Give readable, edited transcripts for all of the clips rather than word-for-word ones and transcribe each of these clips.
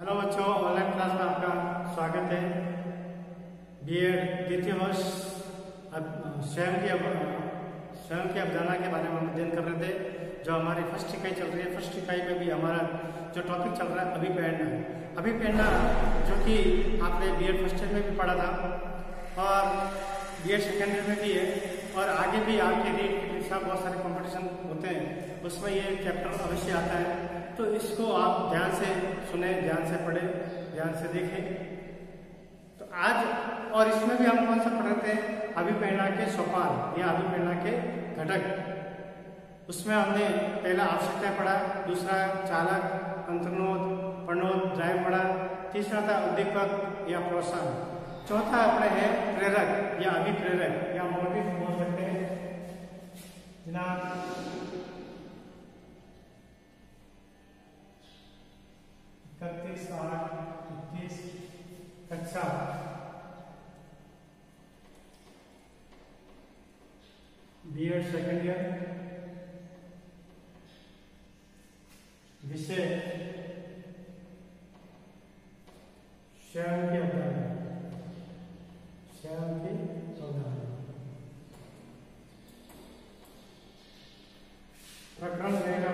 Hello बच्चों, online class में आपका स्वागत है। बीएड द्वितीय वर्ष स्वयं की अवधारणा के बारे में हम अध्ययन कर रहे थे। जो हमारी फर्स्ट इकाई चल रही है, फर्स्ट इकाई में भी हमारा जो टॉपिक चल रहा है अभिप्रेरणा, जो कि आपने बीएड फर्स्ट ईयर में भी पढ़ा था और बीएड सेकेंड ईयर में भी है, और आगे भी आपके रीट के साथ बहुत सारे कंपटीशन होते हैं, उसमें ये चैप्टर अवश्य आता है। तो इसको आप ध्यान से सुने, ध्यान से पढ़े, ध्यान से देखें। तो आज और इसमें भी हम कौन सा पढ़ रहे थे? अभिप्रेरणा के सोपान या अभिप्रेरणा के घटक। उसमें हमने पहला आवश्यकता पढ़ा, दूसरा चालक, अंतर्नोद, प्रणोद, ड्राइव पढ़ा, तीसरा था उद्दीपक या प्रोत्साहन, चौथा अपने है प्रेरक या अभिप्रेरक या मोटिव बोल सकते हैं। जनाब 31/8/21 कक्षा बीएड सेकेंड ईयर, विषय स्वयं की अवधारणा, प्रकरण रहेगा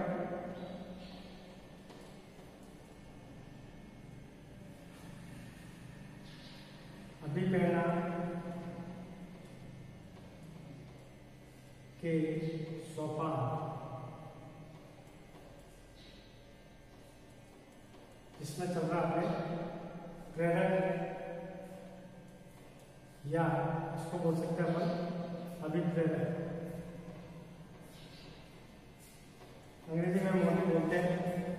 अभिप्रेरणा के सोपान। इसमें चल रहा है प्रेरक या इसको बोल सकते हैं अपन अभिप्रेरक। अंग्रेजी में मोटिव बोलते हैं,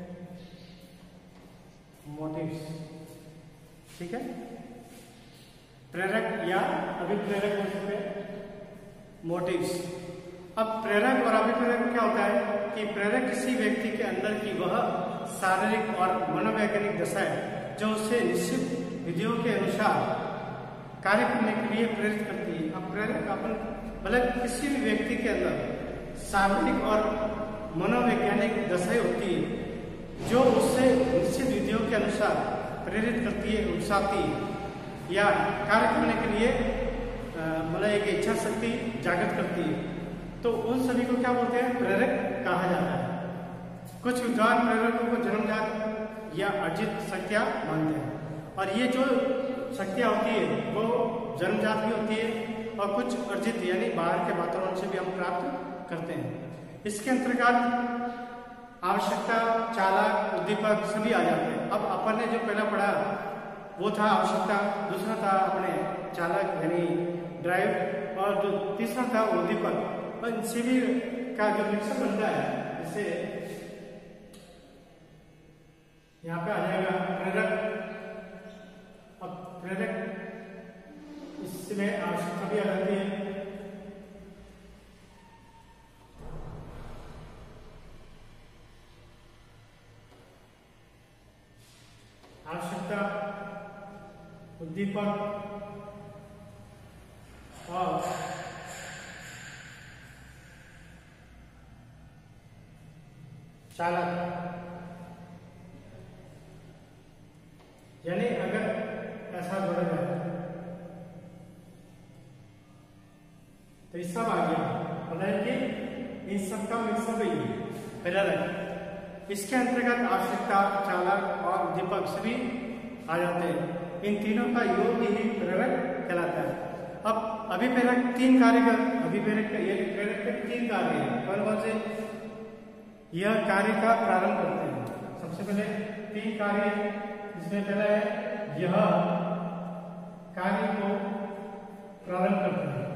मोटिव्स, ठीक है। प्रेरक या अभिप्रेरक बोल सकते हैं, मोटिव्स। अब प्रेरक और अभिप्रेरक क्या होता है कि प्रेरक किसी व्यक्ति के अंदर की वह शारीरिक और मनोवैज्ञानिक दशा है जो उसे निश्चित विधियों के अनुसार कार्य करने के लिए प्रेरित करती है। अब प्रेरक अपन मतलब किसी भी व्यक्ति के अंदर शारीरिक और मनोवैज्ञानिक दशाएं होती है जो उससे निश्चित विधियों के अनुसार प्रेरित करती है, उकसाती है या कार्य करने के लिए मतलब एक इच्छा शक्ति जागृत करती है। तो उन सभी को क्या बोलते हैं? प्रेरक कहा जाता है। कुछ विद्वान प्रेरकों को जन्मजात या अर्जित शक्तियां मानते हैं, और ये जो शक्तियां होती है वो जन्मजात भी होती है और कुछ अर्जित यानी बाहर के वातावरण से भी हम प्राप्त करते हैं। इसके अंतर्गत आवश्यकता, चालक, उद्दीपक सभी आ जाते हैं। अब अपन ने जो पहला पढ़ा वो था आवश्यकता, दूसरा था अपने चालक यानी ड्राइव, और जो तीसरा था उद्दीपक। और इन सभी का जो मिक्सर बनता है, जैसे यहाँ पे आ जाएगा प्रेरक। अब प्रेरक इसमें आवश्यकता भी आ जाती है, आवश्यकता, उद्दीपक और चालक। यानी अगर ऐसा जोड़ा जाए तो ये सब आ गया, मतलब कि इन सबका मिक्सअप ही प्रेरक। इसके अंतर्गत आवश्यकता, चालक और उद्दीपक सभी आ जाते हैं। इन तीनों का योग ही प्रेरक कहलाता है। अब अभिप्रेरक तीन कार्य का, अभिप्रेरक के तीन कार्य हैं। कौन कौन से? यह कार्य का प्रारंभ करते हैं। सबसे पहले तीन कार्य, जिसमें पहला है यह कार्य को प्रारंभ करते हैं,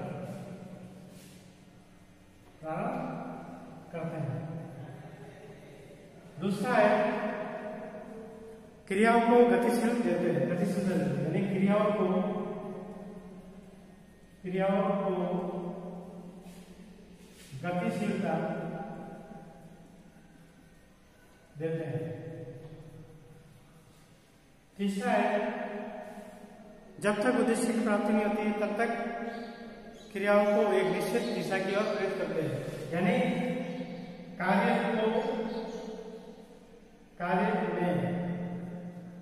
दूसरा है क्रियाओं को गतिशील देते हैं, यानी क्रियाओं को गतिशीलता देते हैं। तीसरा है जब तक उद्देश्य की प्राप्ति नहीं होती तब तक क्रियाओं को एक निश्चित दिशा की ओर प्रेरित करते हैं, यानी कार्य में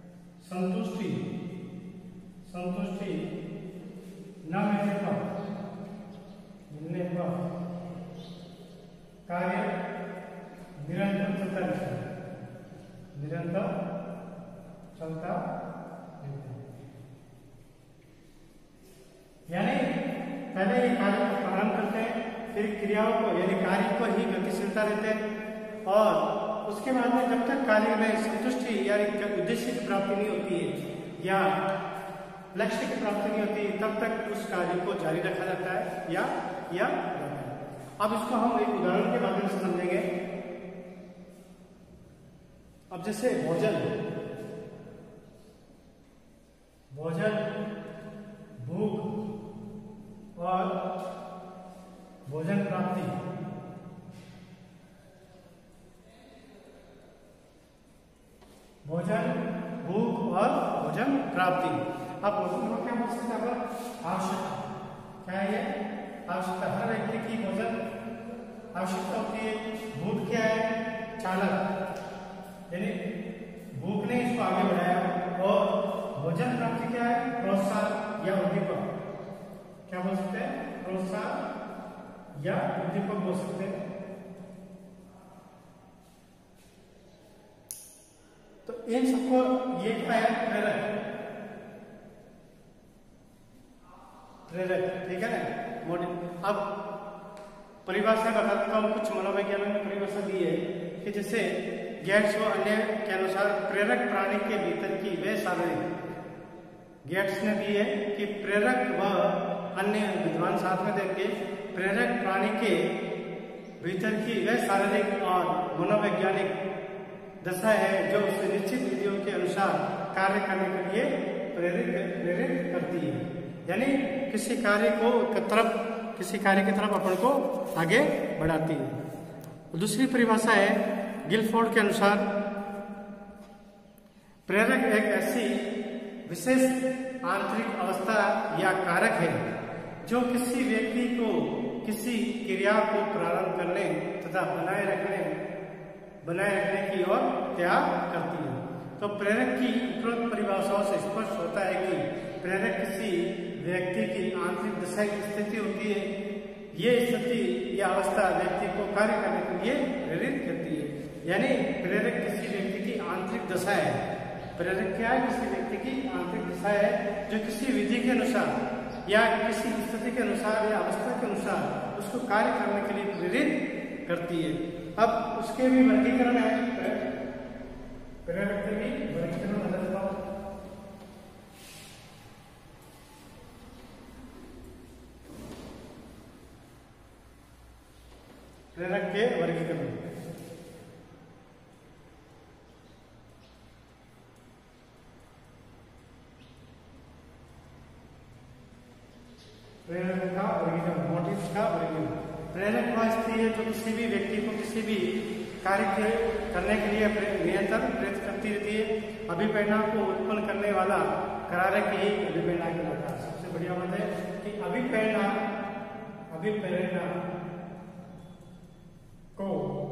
चलता रहता है। यानी पहले ये कार्य को प्रारंभ करते हैं, फिर क्रियाओं को यानी कार्य को ही गतिशीलता देते हैं, और उसके बाद में जब तक कार्य में संतुष्टि यानी उद्देश्य की प्राप्ति नहीं होती है या लक्ष्य की प्राप्ति नहीं होती, तब तक उस कार्य को जारी रखा जाता है या जाता है। अब इसको हम एक उदाहरण के माध्यम से समझेंगे। अब जैसे भोजन, भूख और भोजन प्राप्ति, भोजन, भूख और भोजन प्राप्ति। अब भोजन को क्या बोल सकते हैं? आवश्यकता। क्या है ये? आवश्यकता। हर व्यक्ति की भोजन आवश्यकता होती है। भूख क्या है? चालक, यानी भूख ने इसको आगे बढ़ाया। और भोजन प्राप्ति क्या है? प्रोत्साहन या उद्दीपक। क्या बोल सकते हैं? प्रोत्साहन या उद्दीपक बोल सकते हैं। तो इन सबको ये क्या है? प्रेरक, ठीक है ना। अब परिभाषा बताता हूं, कुछ मनोवैज्ञानिक ने परिभाषा दी है कि जैसे गेट्स व अन्य के अनुसार प्रेरक प्राणी के भीतर की वे शारीरिक, गेट्स ने दी है कि प्रेरक व अन्य विद्वान साथ में देख के प्रेरक प्राणी के भीतर की वे शारीरिक और मनोवैज्ञानिक दशा है जो उसे निश्चित विधियों के अनुसार कार्य करने के लिए प्रेरित करती है। यानी किसी कार्य की तरफ अपन को आगे बढ़ाती है। दूसरी परिभाषा है गिलफोर्ड के अनुसार, प्रेरक एक ऐसी विशेष आंतरिक अवस्था या कारक है जो किसी व्यक्ति को किसी क्रिया को प्रारंभ करने तथा बनाए रखने की ओर तैयार करती है। तो प्रेरक की उपरोक्त परिभाषाओं से स्पष्ट होता है कि प्रेरक किसी व्यक्ति की आंतरिक दशा की स्थिति होती है। ये स्थिति या अवस्था व्यक्ति को कार्य करने के लिए प्रेरित करती है। यानी प्रेरक किसी व्यक्ति की आंतरिक दशा है। प्रेरक क्या है? किसी व्यक्ति की आंतरिक दशा है जो किसी विधि के अनुसार या किसी स्थिति के अनुसार या अवस्था के अनुसार उसको कार्य करने के लिए प्रेरित करती है। अब उसके भी वर्गीकरण है, प्रेरक के भी वर्गीकरण अलग अलग। प्रेरक के वर्गीकरण, प्रेरक का वर्गीकरण, मोटिव्स का वर्गीकरण। प्रेरक वह स्थिति है जो किसी भी व्यक्ति को किसी भी कार्य करने के लिए निरंतर प्रेरित करती रहती है। अभिप्रेरणा को उत्पन्न करने वाला कारक ही अभिप्रेरणा कहलाता है। सबसे बढ़िया बात है कि अभिप्रेरणा को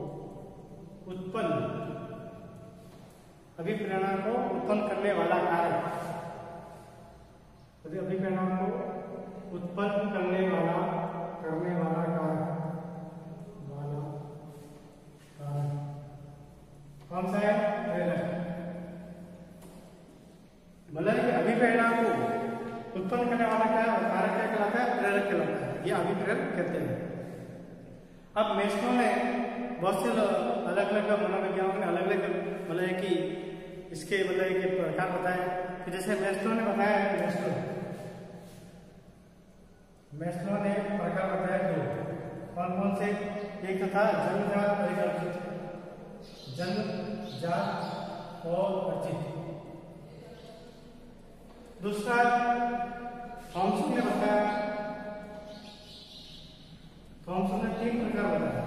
उत्पन्न करने वाला कारक, अभिप्रेरणा को उत्पन्न करने वाला कारक कौन सा है? प्रेरक। मतलब कि अभिप्रेरणा को उत्पन्न करने वाला क्या कारक क्या कहलाता है? प्रेरक कहलाता है। ये अभिप्रेरक कहते हैं। अब मेस्लो ने बहुत से अलग अलग मनोवैज्ञानिकों ने अलग अलग मतलब कि इसके मतलब के प्रकार बताए कि जैसे मेस्लो ने बताया है, मेस्लो ने प्रकार बताया दो। कौन कौन से? एक तो था जन्मजात परिकल्पित, जन्मजात और अर्जित। दूसरा थॉमसन ने बताया, थॉमसन ने 3 प्रकार बताया,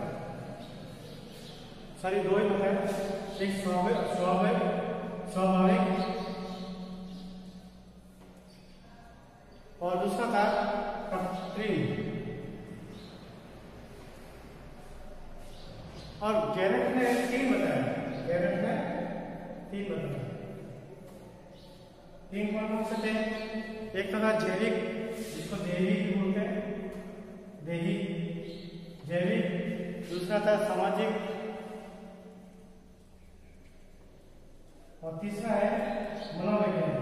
सॉरी 2 ही बताया। एक स्वाभाविक और दूसरा था कृत्रिम। और गैरेट ने 3 बताया, 3 कौन से थे? एक तो था जैविक, जिसको जैविक बोलते हैं, जैविक। दूसरा था सामाजिक और तीसरा है मनोवैज्ञानिक।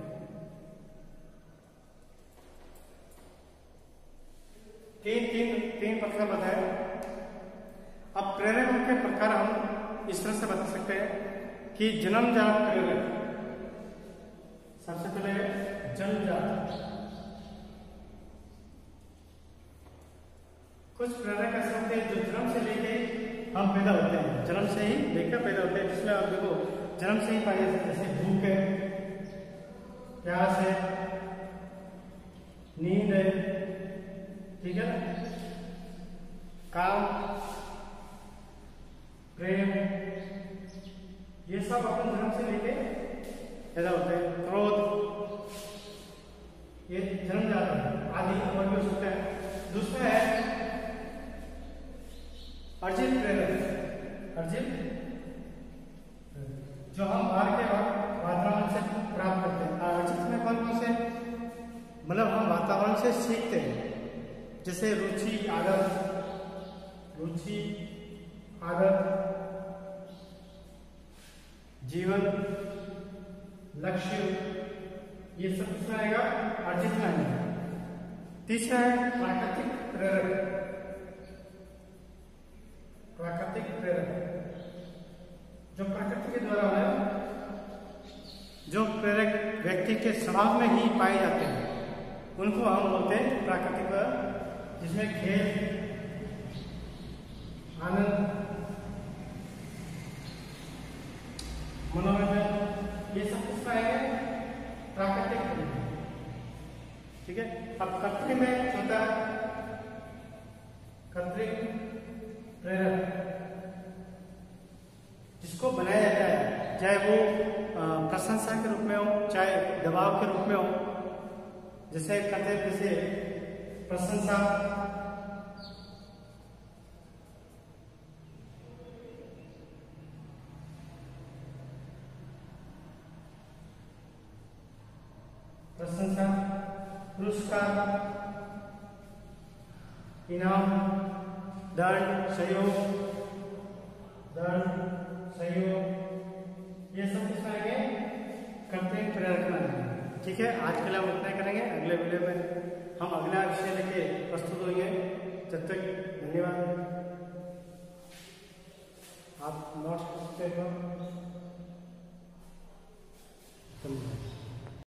तीन प्रकार बताए। अब प्रेरकों के प्रकार हम इस तरह से बता सकते हैं कि जन्मजात प्रेरक, सबसे पहले जन्मजात। कुछ प्रेरक ऐसे होते हैं जो जन्म से लेके हम पैदा होते हैं, जन्म से ही लेकर पैदा होते हैं, जिसमें आप देखो जन्म से ही पाए जाते हैं, जैसे भूख है, प्यास है, नींद है, ठीक है ना, काम, प्रेम, ये सब अपन जन्म से लेके पैदा होते हैं। क्रोध, ये जन्म जाता है, आदि और भी हो सकता है। दूसरा है अर्जित प्रेरक। अर्जित जो हम बाहर के वातावरण से प्राप्त करते हैं। अर्जित में कौन कौन से, मतलब हम वातावरण से सीखते हैं, जैसे रुचि, आदत, जीवन, लक्ष्य, ये सब किसमें आएगा? अर्जित में आएगा। तीसरा है प्राकृतिक प्रेरक। प्राकृतिक प्रेरक जो प्रकृति के द्वारा है, जो प्रेरक व्यक्ति के स्वभाव में ही पाए जाते हैं, उनको हम बोलते हैं प्राकृतिक प्रेरक, जिसमें खेल, आनंद, मनोरंजन, ये सब किसका है? प्राकृतिक प्रेरक। ठीक है। अब कृत्रिम में होता है कृत्रिम प्रेरक, जिसको बनाया जाता है, चाहे वो प्रशंसा के रूप में हो, चाहे दबाव के रूप में हो। जैसे कहते हैं, जैसे प्रशंसा, पुरस्कार, इनाम, दंड, सहयोग, ये सब किसमें आएंगे? कृत्रिम प्रेरक में आएंगे। ठीक है, आज के लिए हम उतना ही करेंगे। अगले वीडियो में हम अगला विषय लेके प्रस्तुत होंगे। जब तक धन्यवाद। आप नोट्स